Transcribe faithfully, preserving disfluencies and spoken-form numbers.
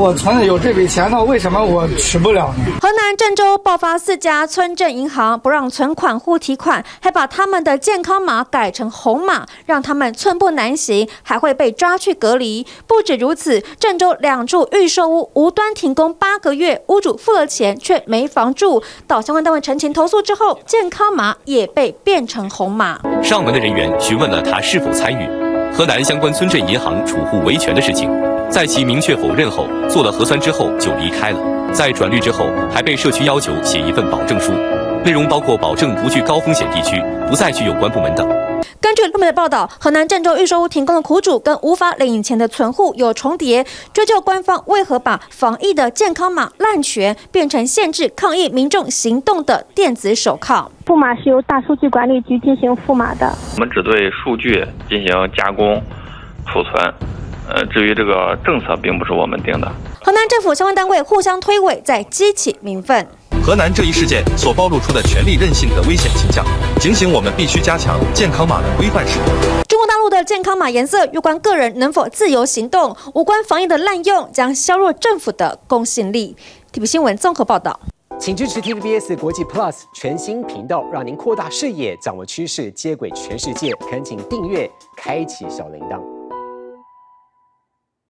我存的有这笔钱呢，为什么我取不了呢？ 河南郑州爆发四家村镇银行不让存款户提款，还把他们的健康码改成红码，让他们寸步难行，还会被抓去隔离。不止如此，郑州两处预售屋无端停工八个月，屋主付了钱却没房住，到相关单位陈情投诉之后，健康码也被变成红码。 上门的人员询问了他是否参与河南相关村镇银行储户维权的事情，在其明确否认后，做了核酸之后就离开了。在转绿之后，还被社区要求写一份保证书，内容包括保证不去高风险地区，不再去有关部门等。 根据路媒的报道，河南郑州预售屋停工的苦主跟无法领钱的存户有重叠，追究官方为何把防疫的健康码滥权变成限制抗疫民众行动的电子手铐。 赋码是由大数据管理局进行赋码的， 我们只对数据进行加工、储存。呃，至于这个政策，并不是我们定的。 河南政府相关单位互相推诿，在激起民愤。 河南这一事件所暴露出的权力任性的危险倾向，警醒我们必须加强健康码的规范使用。 中国大陆的健康码颜色有关个人能否自由行动，无关防疫的滥用，将削弱政府的公信力。T V B 新闻综合报道。 请支持 T V B S 国际 Plus 全新频道，让您扩大视野，掌握趋势，接轨全世界。恳请订阅，开启小铃铛。